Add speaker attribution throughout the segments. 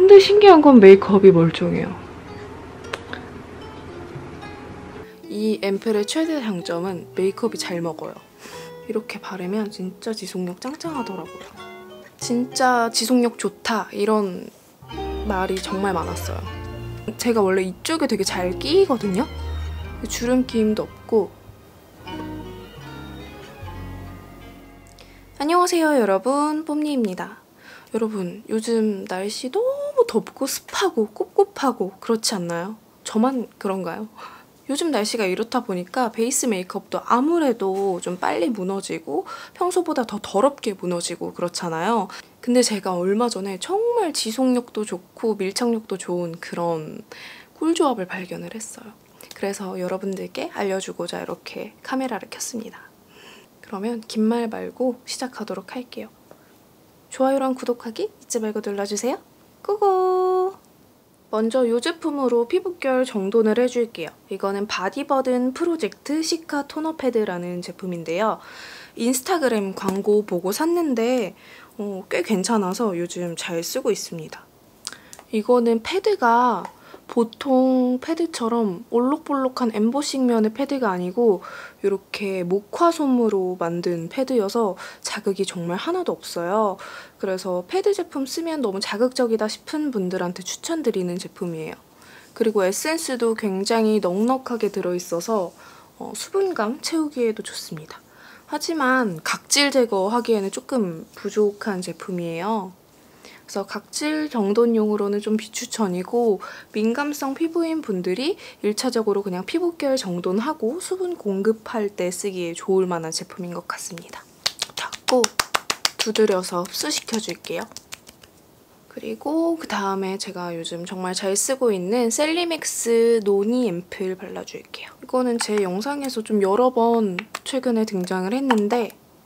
Speaker 1: 근데 신기한 건 메이크업이 멀쩡해요. 이 앰플의 최대 장점은 메이크업이 잘 먹어요. 이렇게 바르면 진짜 지속력 짱짱하더라고요. 진짜 지속력 좋다 이런 말이 정말 많았어요. 제가 원래 이쪽에 되게 잘 끼거든요. 주름 끼임도 없고. 안녕하세요 여러분, 뽐니입니다. 여러분, 요즘 날씨 너무 덥고 습하고 꿉꿉하고 그렇지 않나요? 저만 그런가요? 요즘 날씨가 이렇다 보니까 베이스 메이크업도 아무래도 좀 빨리 무너지고 평소보다 더 더럽게 무너지고 그렇잖아요. 근데 제가 얼마 전에 정말 지속력도 좋고 밀착력도 좋은 그런 꿀조합을 발견을 했어요. 그래서 여러분들께 알려주고자 이렇게 카메라를 켰습니다. 그러면 긴 말 말고 시작하도록 할게요. 좋아요랑 구독하기 잊지 말고 눌러주세요. 고고! 먼저 이 제품으로 피부결 정돈을 해줄게요. 이거는 바디버든 프로젝트 시카 토너 패드라는 제품인데요. 인스타그램 광고 보고 샀는데 꽤 괜찮아서 요즘 잘 쓰고 있습니다. 이거는 패드가 보통 패드처럼 올록볼록한 엠보싱면의 패드가 아니고 이렇게 목화솜으로 만든 패드여서 자극이 정말 하나도 없어요. 그래서 패드 제품 쓰면 너무 자극적이다 싶은 분들한테 추천드리는 제품이에요. 그리고 에센스도 굉장히 넉넉하게 들어있어서 수분감 채우기에도 좋습니다. 하지만 각질 제거하기에는 조금 부족한 제품이에요. 그래서 각질 정돈용으로는 좀 비추천이고 민감성 피부인 분들이 1차적으로 그냥 피부결 정돈하고 수분 공급할 때 쓰기에 좋을 만한 제품인 것 같습니다. 닫고 두드려서 흡수시켜줄게요. 그리고 그 다음에 제가 요즘 정말 잘 쓰고 있는 셀리맥스 노니 앰플 발라줄게요. 이거는 제 영상에서 좀 여러 번 최근에 등장을 했는데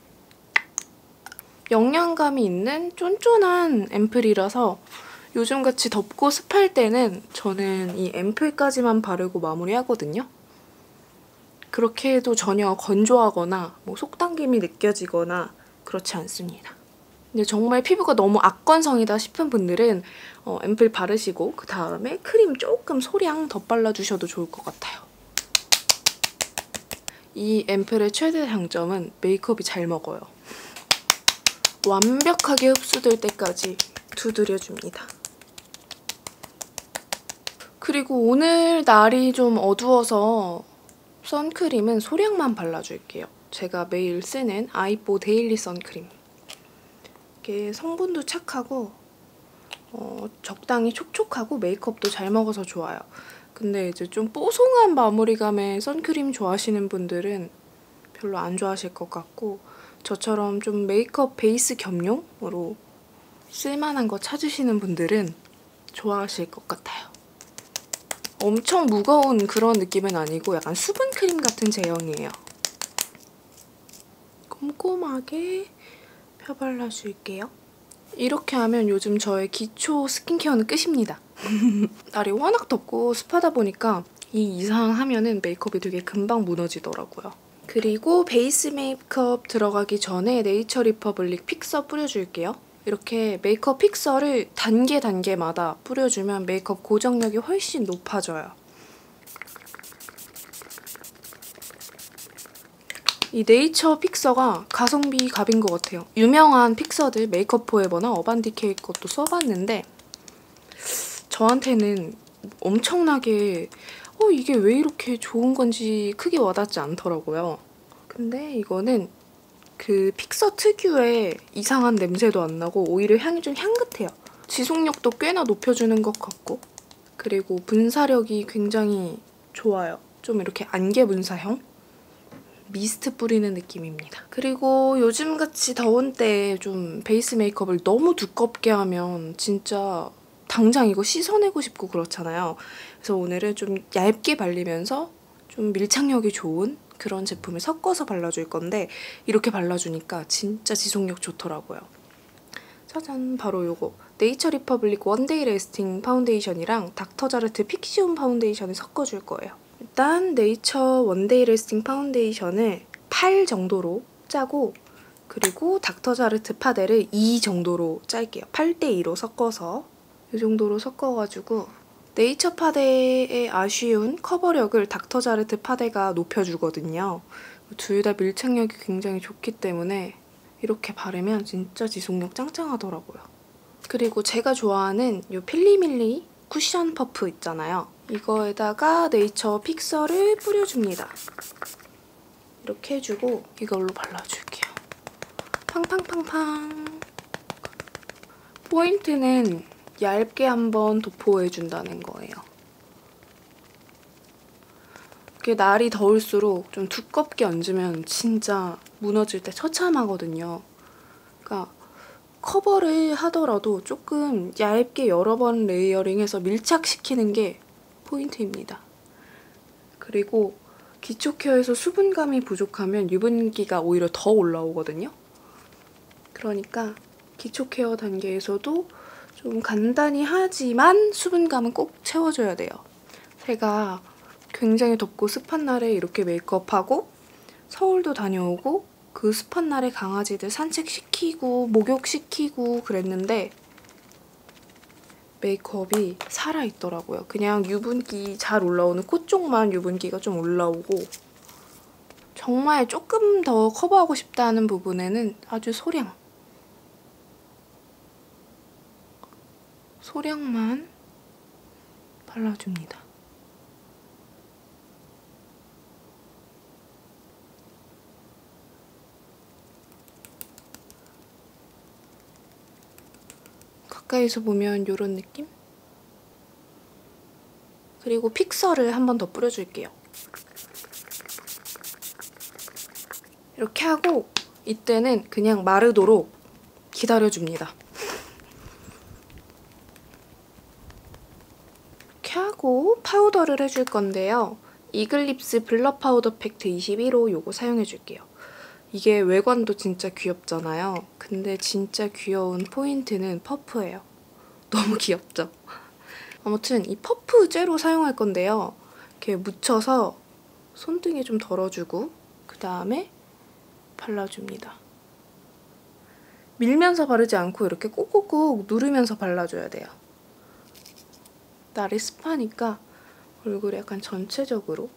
Speaker 1: 영양감이 있는 쫀쫀한 앰플이라서 요즘같이 덥고 습할 때는 저는 이 앰플까지만 바르고 마무리하거든요. 그렇게 해도 전혀 건조하거나 속당김이 느껴지거나 그렇지 않습니다. 근데 정말 피부가 너무 악건성이다 싶은 분들은 앰플 바르시고 그 다음에 크림 조금 소량 더 발라주셔도 좋을 것 같아요. 이 앰플의 최대 장점은 메이크업이 잘 먹어요. 완벽하게 흡수될 때까지 두드려줍니다. 그리고 오늘 날이 좀 어두워서 선크림은 소량만 발라줄게요. 제가 매일 쓰는 아이뽀 데일리 선크림. 이게 성분도 착하고 적당히 촉촉하고 메이크업도 잘 먹어서 좋아요. 근데 이제 좀 뽀송한 마무리감의 선크림 좋아하시는 분들은 별로 안 좋아하실 것 같고 저처럼 좀 메이크업 베이스 겸용으로 쓸만한 거 찾으시는 분들은 좋아하실 것 같아요. 엄청 무거운 그런 느낌은 아니고 약간 수분크림 같은 제형이에요. 꼼꼼하게 펴발라줄게요. 이렇게 하면 요즘 저의 기초 스킨케어는 끝입니다. 날이 워낙 덥고 습하다 보니까 이 이상 하면은 메이크업이 되게 금방 무너지더라고요. 그리고 베이스 메이크업 들어가기 전에 네이처 리퍼블릭 픽서 뿌려줄게요. 이렇게 메이크업 픽서를 단계마다 뿌려주면 메이크업 고정력이 훨씬 높아져요. 이 네이처 픽서가 가성비 갑인 것 같아요. 유명한 픽서들 메이크업 포에버나 어반디케이 것도 써봤는데 저한테는 엄청나게 이게 왜 이렇게 좋은 건지 크게 와닿지 않더라고요. 근데 이거는 그 픽서 특유의 이상한 냄새도 안 나고 오히려 향이 좀 향긋해요. 지속력도 꽤나 높여주는 것 같고 그리고 분사력이 굉장히 좋아요. 좀 이렇게 안개 분사형? 미스트 뿌리는 느낌입니다. 그리고 요즘같이 더운 때 좀 베이스 메이크업을 너무 두껍게 하면 진짜 당장 이거 씻어내고 싶고 그렇잖아요. 그래서 오늘은 좀 얇게 발리면서 좀 밀착력이 좋은 그런 제품을 섞어서 발라줄 건데 이렇게 발라주니까 진짜 지속력 좋더라고요. 짜잔! 바로 요거 네이처 리퍼블릭 원데이 레스팅 파운데이션이랑 닥터자르트 픽시온 파운데이션을 섞어줄 거예요. 일단 네이처 원데이 레스팅 파운데이션을 8 정도로 짜고 그리고 닥터자르트 파데를 2 정도로 짤게요. 8대 2로 섞어서 이 정도로 섞어가지고 네이처 파데의 아쉬운 커버력을 닥터자르트 파데가 높여주거든요. 둘 다 밀착력이 굉장히 좋기 때문에 이렇게 바르면 진짜 지속력 짱짱하더라고요. 그리고 제가 좋아하는 이 필리밀리 쿠션 퍼프 있잖아요. 이거에다가 네이처 픽서를 뿌려줍니다. 이렇게 해주고 이걸로 발라줄게요. 팡팡팡팡. 포인트는 얇게 한번 도포해준다는 거예요. 이게 날이 더울수록 좀 두껍게 얹으면 진짜 무너질 때 처참하거든요. 그러니까 커버를 하더라도 조금 얇게 여러 번 레이어링해서 밀착시키는 게 포인트입니다. 그리고 기초 케어에서 수분감이 부족하면 유분기가 오히려 더 올라오거든요. 그러니까 기초 케어 단계에서도 좀 간단히 하지만 수분감은 꼭 채워줘야 돼요. 제가 굉장히 덥고 습한 날에 이렇게 메이크업하고 서울도 다녀오고 그 습한 날에 강아지들 산책시키고 목욕시키고 그랬는데 메이크업이 살아있더라고요. 그냥 유분기 잘 올라오는 코 쪽만 유분기가 좀 올라오고 정말 조금 더 커버하고 싶다는 부분에는 아주 소량만 발라줍니다. 가까이서 보면 이런 느낌? 그리고 픽서를 한 번 더 뿌려줄게요. 이렇게 하고 이때는 그냥 마르도록 기다려줍니다. 이렇게 하고 파우더를 해줄 건데요. 이글립스 블러 파우더 팩트 21호 요거 사용해줄게요. 이게 외관도 진짜 귀엽잖아요. 근데 진짜 귀여운 포인트는 퍼프예요. 너무 귀엽죠? 아무튼 이 퍼프 째로 사용할 건데요. 이렇게 묻혀서 손등에 좀 덜어주고 그 다음에 발라줍니다. 밀면서 바르지 않고 이렇게 꾹꾹꾹 누르면서 발라줘야 돼요. 날이 습하니까 얼굴에 약간 전체적으로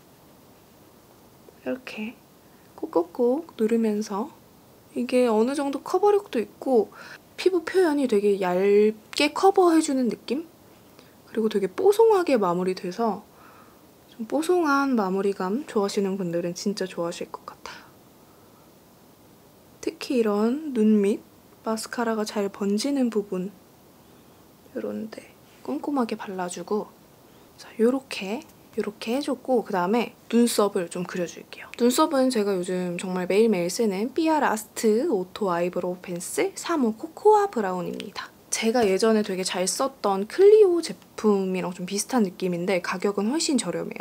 Speaker 1: 이렇게 꾹꾹꾹 누르면서 이게 어느 정도 커버력도 있고 피부 표현이 되게 얇게 커버해주는 느낌? 그리고 되게 뽀송하게 마무리돼서 좀 뽀송한 마무리감 좋아하시는 분들은 진짜 좋아하실 것 같아요. 특히 이런 눈 밑 마스카라가 잘 번지는 부분 이런데 꼼꼼하게 발라주고 자, 요렇게 해줬고 그 다음에 눈썹을 좀 그려줄게요. 눈썹은 제가 요즘 정말 매일매일 쓰는 삐아 라스트 오토 아이브로우 펜슬 3호 코코아 브라운입니다. 제가 예전에 되게 잘 썼던 클리오 제품이랑 좀 비슷한 느낌인데 가격은 훨씬 저렴해요.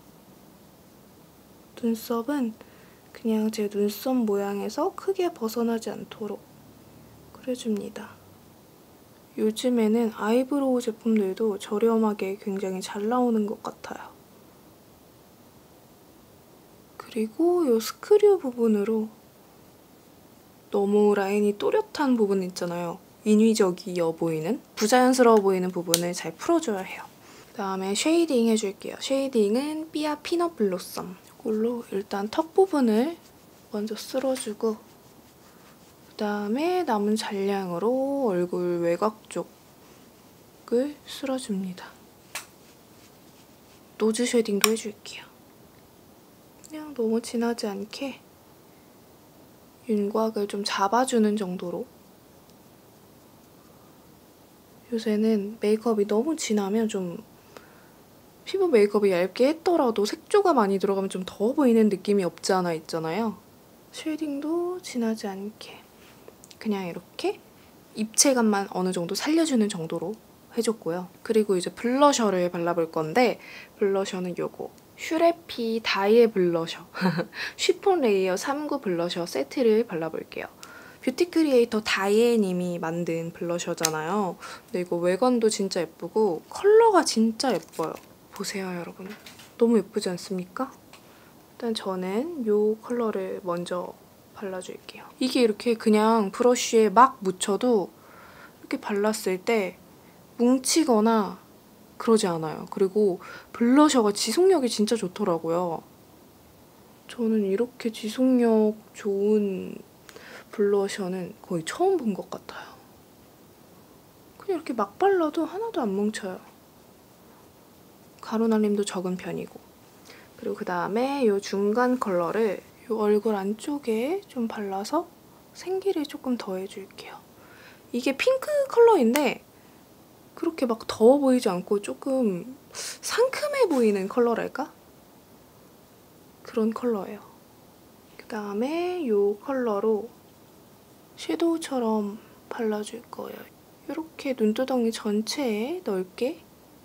Speaker 1: 눈썹은 그냥 제 눈썹 모양에서 크게 벗어나지 않도록 그려줍니다. 요즘에는 아이브로우 제품들도 저렴하게 굉장히 잘 나오는 것 같아요. 그리고 이 스크류 부분으로 너무 라인이 또렷한 부분 있잖아요. 인위적이어 보이는, 부자연스러워 보이는 부분을 잘 풀어줘야 해요. 그다음에 쉐이딩 해줄게요. 쉐이딩은 삐아 피넛 블로썸. 이걸로 일단 턱 부분을 먼저 쓸어주고 그다음에 남은 잔량으로 얼굴 외곽 쪽을 쓸어줍니다. 노즈 쉐딩도 해줄게요. 그냥 너무 진하지 않게 윤곽을 좀 잡아주는 정도로. 요새는 메이크업이 너무 진하면 좀 피부 메이크업이 얇게 했더라도 색조가 많이 들어가면 좀 더워 보이는 느낌이 없지 않아 있잖아요. 쉐이딩도 진하지 않게 그냥 이렇게 입체감만 어느 정도 살려주는 정도로 해줬고요. 그리고 이제 블러셔를 발라볼 건데 블러셔는 요거 슈레피 다이애 블러셔 쉬폰 레이어 39 블러셔 세트를 발라볼게요. 뷰티 크리에이터 다이애님이 만든 블러셔잖아요. 근데 이거 외관도 진짜 예쁘고 컬러가 진짜 예뻐요. 보세요, 여러분. 너무 예쁘지 않습니까? 일단 저는 이 컬러를 먼저 발라줄게요. 이게 이렇게 그냥 브러쉬에 막 묻혀도 이렇게 발랐을 때 뭉치거나 그러지 않아요. 그리고 블러셔가 지속력이 진짜 좋더라고요. 저는 이렇게 지속력 좋은 블러셔는 거의 처음 본 것 같아요. 그냥 이렇게 막 발라도 하나도 안 뭉쳐요. 가루 날림도 적은 편이고. 그리고 그 다음에 이 중간 컬러를 이 얼굴 안쪽에 좀 발라서 생기를 조금 더해줄게요. 이게 핑크 컬러인데 그렇게 막 더워 보이지 않고 조금 상큼해 보이는 컬러랄까? 그런 컬러예요. 그 다음에 이 컬러로 섀도우처럼 발라줄 거예요. 이렇게 눈두덩이 전체에 넓게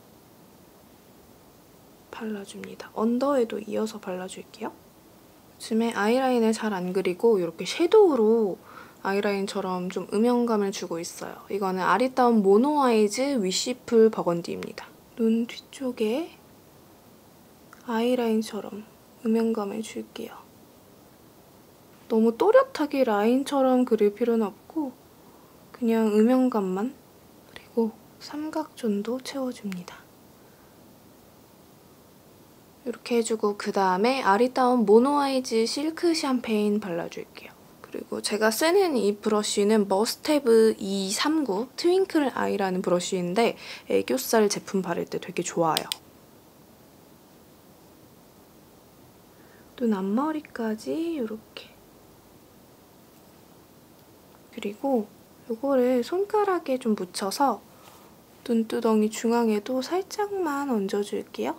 Speaker 1: 발라줍니다. 언더에도 이어서 발라줄게요. 요즘에 아이라인을 잘 안 그리고 이렇게 섀도우로 아이라인처럼 좀 음영감을 주고 있어요. 이거는 아리따운 모노 아이즈 위시풀 버건디입니다. 눈 뒤쪽에 아이라인처럼 음영감을 줄게요. 너무 또렷하게 라인처럼 그릴 필요는 없고 그냥 음영감만, 그리고 삼각존도 채워줍니다. 이렇게 해주고 그 다음에 아리따운 모노 아이즈 실크 샴페인 발라줄게요. 그리고 제가 쓰는 이 브러쉬는 머스테브 239 트윙클 아이라는 브러쉬인데 애교살 제품 바를 때 되게 좋아요. 눈 앞머리까지 이렇게. 그리고 이거를 손가락에 좀 묻혀서 눈두덩이 중앙에도 살짝만 얹어줄게요.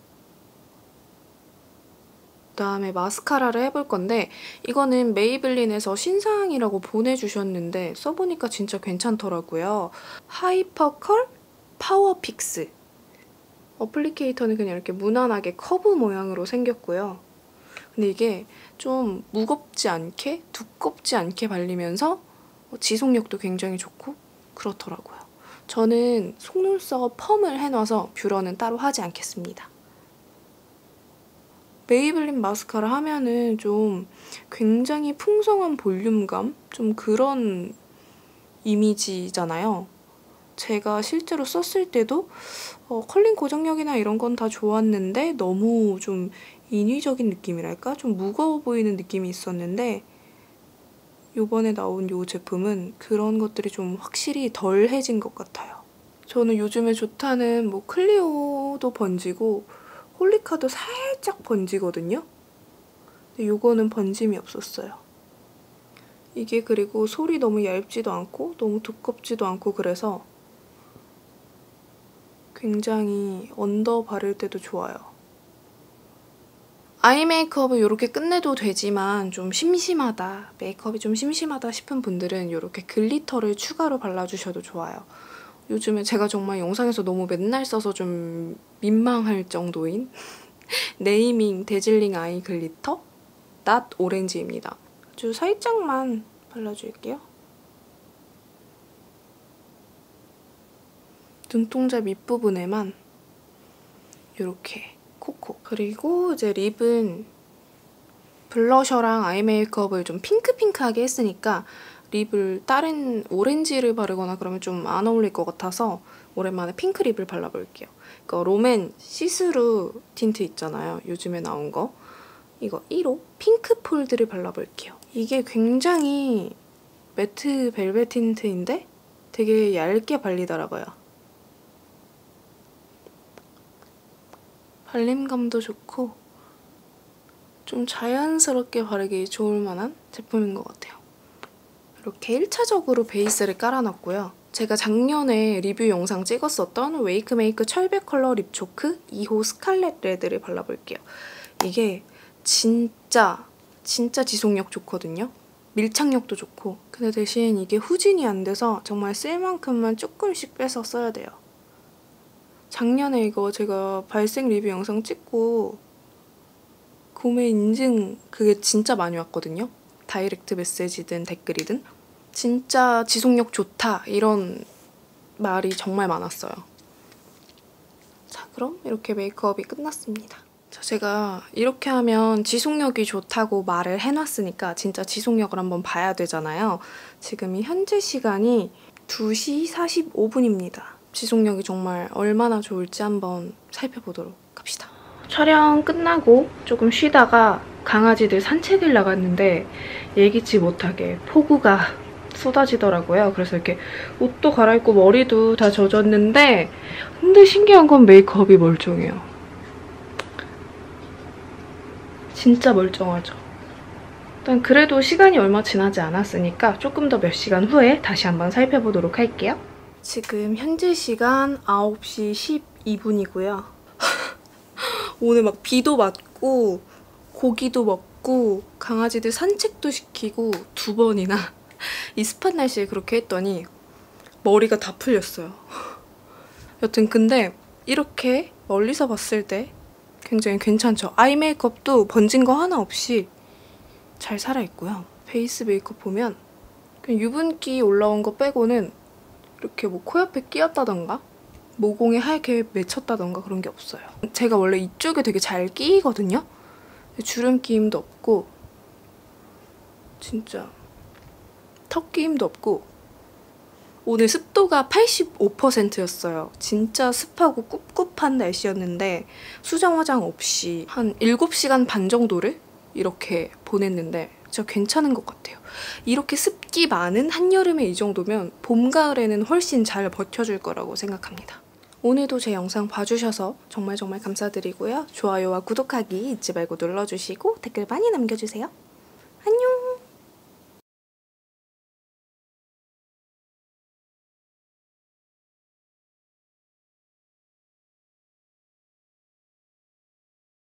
Speaker 1: 그다음에 마스카라를 해볼 건데 이거는 메이블린에서 신상이라고 보내주셨는데 써보니까 진짜 괜찮더라고요. 하이퍼컬 파워픽스. 어플리케이터는 그냥 이렇게 무난하게 커브 모양으로 생겼고요. 근데 이게 좀 무겁지 않게, 두껍지 않게 발리면서 지속력도 굉장히 좋고 그렇더라고요. 저는 속눈썹 펌을 해놔서 뷰러는 따로 하지 않겠습니다. 메이블린 마스카라 하면은 좀 굉장히 풍성한 볼륨감? 좀 그런 이미지잖아요. 제가 실제로 썼을 때도 컬링 고정력이나 이런 건 다 좋았는데 너무 좀 인위적인 느낌이랄까? 좀 무거워 보이는 느낌이 있었는데 이번에 나온 이 제품은 그런 것들이 좀 확실히 덜해진 것 같아요. 저는 요즘에 좋다는 뭐 클리오도 번지고 홀리카도 살짝 번지거든요? 근데 이거는 번짐이 없었어요. 이게 그리고 솔이 너무 얇지도 않고 너무 두껍지도 않고 그래서 굉장히 언더 바를 때도 좋아요. 아이 메이크업을 이렇게 끝내도 되지만 좀 심심하다, 메이크업이 좀 심심하다 싶은 분들은 이렇게 글리터를 추가로 발라주셔도 좋아요. 요즘에 제가 정말 영상에서 너무 맨날 써서 좀 민망할 정도인 네이밍 데즐링 아이 글리터 낫 오렌지입니다. 아주 살짝만 발라줄게요. 눈동자 밑부분에만 이렇게 콕콕. 그리고 이제 립은 블러셔랑 아이 메이크업을 좀 핑크핑크하게 했으니까 립을 다른 오렌지를 바르거나 그러면 좀 안 어울릴 것 같아서 오랜만에 핑크 립을 발라볼게요. 이거 롬앤 시스루 틴트 있잖아요. 요즘에 나온 거. 이거 1호 핑크 폴드를 발라볼게요. 이게 굉장히 매트 벨벳 틴트인데 되게 얇게 발리더라고요. 발림감도 좋고 좀 자연스럽게 바르기 좋을 만한 제품인 것 같아요. 이렇게 1차적으로 베이스를 깔아놨고요. 제가 작년에 리뷰 영상 찍었었던 웨이크메이크 철벽 컬러 립 초크 2호 스칼렛 레드를 발라볼게요. 이게 진짜 지속력 좋거든요. 밀착력도 좋고. 근데 대신 이게 후진이 안 돼서 정말 쓸 만큼만 조금씩 빼서 써야 돼요. 작년에 이거 제가 발색 리뷰 영상 찍고 구매 인증 그게 진짜 많이 왔거든요. 다이렉트 메시지든 댓글이든. 진짜 지속력 좋다 이런 말이 정말 많았어요. 자, 그럼 이렇게 메이크업이 끝났습니다. 제가 이렇게 하면 지속력이 좋다고 말을 해놨으니까 진짜 지속력을 한번 봐야 되잖아요. 지금이 현재 시간이 2시 45분입니다. 지속력이 정말 얼마나 좋을지 한번 살펴보도록 합시다. 촬영 끝나고 조금 쉬다가 강아지들 산책을 나갔는데 예기치 못하게 폭우가 쏟아지더라고요. 그래서 이렇게 옷도 갈아입고 머리도 다 젖었는데 근데 신기한 건 메이크업이 멀쩡해요. 진짜 멀쩡하죠. 일단 그래도 시간이 얼마 지나지 않았으니까 조금 더 몇 시간 후에 다시 한번 살펴보도록 할게요. 지금 현재 시간 9시 12분이고요. 오늘 막 비도 맞고 고기도 먹고 강아지들 산책도 시키고 2번이나 이 습한 날씨에 그렇게 했더니 머리가 다 풀렸어요. 여튼 근데 이렇게 멀리서 봤을 때 굉장히 괜찮죠? 아이 메이크업도 번진 거 하나 없이 잘 살아있고요. 베이스 메이크업 보면 그냥 유분기 올라온 거 빼고는 이렇게 뭐 코 옆에 끼었다던가 모공에 하얗게 맺혔다던가 그런 게 없어요. 제가 원래 이쪽에 되게 잘 끼거든요? 주름 끼임도 없고 진짜 턱 끼임도 없고 오늘 습도가 85%였어요. 진짜 습하고 꿉꿉한 날씨였는데 수정 화장 없이 한 7시간 반 정도를 이렇게 보냈는데 진짜 괜찮은 것 같아요. 이렇게 습기 많은 한여름에 이 정도면 봄, 가을에는 훨씬 잘 버텨줄 거라고 생각합니다. 오늘도 제 영상 봐주셔서 정말 감사드리고요. 좋아요와 구독하기 잊지 말고 눌러주시고 댓글 많이 남겨주세요. 안녕!